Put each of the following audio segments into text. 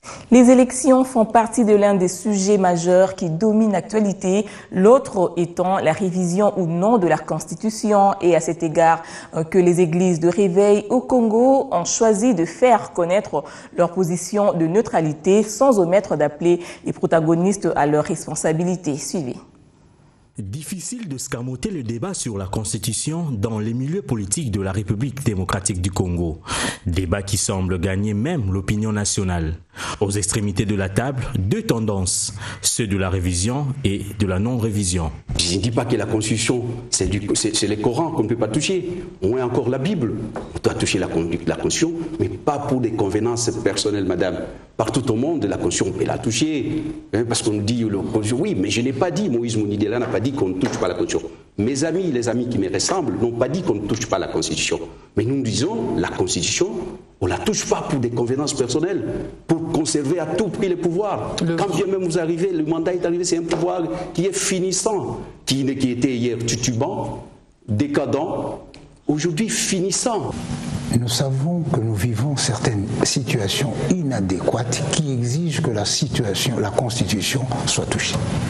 Les élections font partie de l'un des sujets majeurs qui dominent l'actualité, l'autre étant la révision ou non de la Constitution, et à cet égard que les églises de réveil au Congo ont choisi de faire connaître leur position de neutralité sans omettre d'appeler les protagonistes à leurs responsabilités. Suivez. Difficile de scamoter le débat sur la Constitution dans les milieux politiques de la République démocratique du Congo. Débat qui semble gagner même l'opinion nationale. Aux extrémités de la table, deux tendances, ceux de la révision et de la non-révision. Je ne dis pas que la Constitution, c'est le Coran qu'on ne peut pas toucher. Moins encore la Bible. On doit toucher la Constitution, mais pas pour des convenances personnelles, madame. Partout au monde, la Constitution, on peut la toucher. Parce qu'on nous dit, oui, mais je n'ai pas dit, Moïse Mounidela n'a pas dit qu'on ne touche pas la Constitution. Mes amis, les amis qui me ressemblent, n'ont pas dit qu'on ne touche pas la Constitution. Mais nous disons, la Constitution, on ne la touche pas pour des convenances personnelles, pour conserver à tout prix les pouvoirs. Quand bien même vous arrivez, le mandat est arrivé, c'est un pouvoir qui est finissant, qui était hier titubant, décadent, aujourd'hui finissant. Nous savons que nous vivons certaines situations inadéquates qui exigent que la Constitution soit touchée.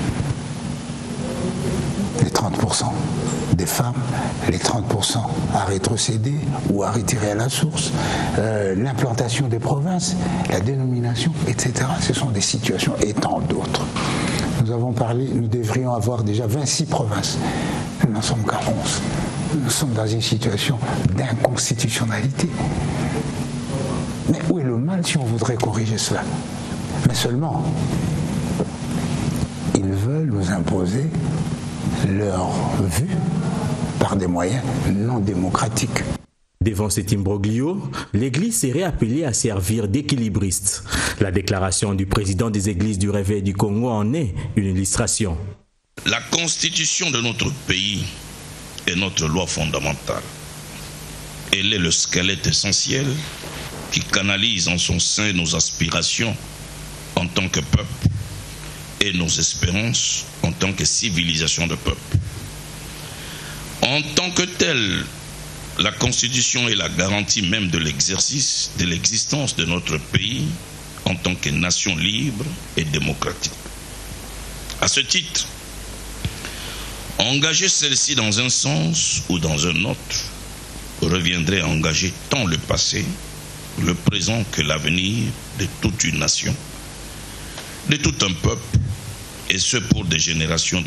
Les 30% des femmes, les 30% à rétrocéder ou à retirer à la source, l'implantation des provinces, la dénomination, etc. Ce sont des situations et tant d'autres. Nous avons parlé, nous devrions avoir déjà 26 provinces. Nous n'en sommes qu'à 11. Nous sommes dans une situation d'inconstitutionnalité. Mais où est le mal si on voudrait corriger cela? Mais seulement, ils veulent nous imposer leur vue par des moyens non démocratiques. Devant cet imbroglio, l'Église serait appelée à servir d'équilibriste. La déclaration du président des Églises du Réveil du Congo en est une illustration. La constitution de notre pays est notre loi fondamentale. Elle est le squelette essentiel qui canalise en son sein nos aspirations en tant que peuple et nos espérances en tant que civilisation de peuple. En tant que telle, la Constitution est la garantie même de l'exercice, de l'existence de notre pays en tant que nation libre et démocratique. À ce titre, engager celle-ci dans un sens ou dans un autre reviendrait à engager tant le passé, le présent que l'avenir de toute une nation, de tout un peuple, et ce pour des générations.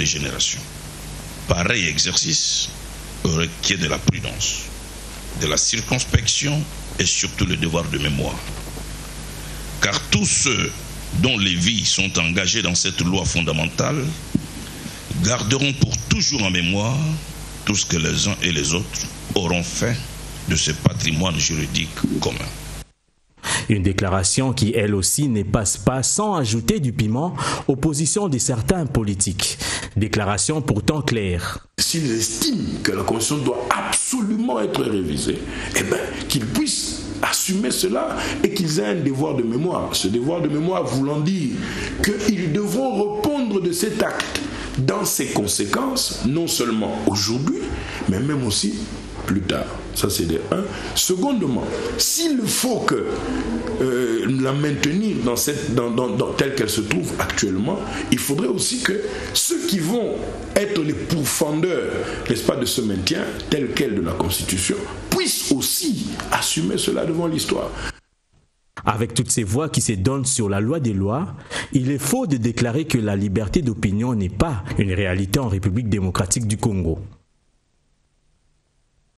Pareil exercice requiert de la prudence, de la circonspection et surtout le devoir de mémoire. Car tous ceux dont les vies sont engagées dans cette loi fondamentale garderont pour toujours en mémoire tout ce que les uns et les autres auront fait de ce patrimoine juridique commun. Une déclaration qui, elle aussi, ne passe pas sans ajouter du piment aux positions de certains politiques. Déclaration pourtant claire. S'ils estiment que la Constitution doit absolument être révisée, eh bien, qu'ils puissent assumer cela et qu'ils aient un devoir de mémoire. Ce devoir de mémoire voulant dire qu'ils devront répondre de cet acte dans ses conséquences, non seulement aujourd'hui, mais même aussi plus tard. Ça, c'est de un. Secondement, s'il faut que la maintenir telle qu'elle se trouve actuellement, il faudrait aussi que ceux qui vont être les pourfendeurs, n'est-ce pas, de ce maintien tel quel de la Constitution, puissent aussi assumer cela devant l'histoire. Avec toutes ces voix qui se donnent sur la loi des lois, il est faux de déclarer que la liberté d'opinion n'est pas une réalité en République démocratique du Congo.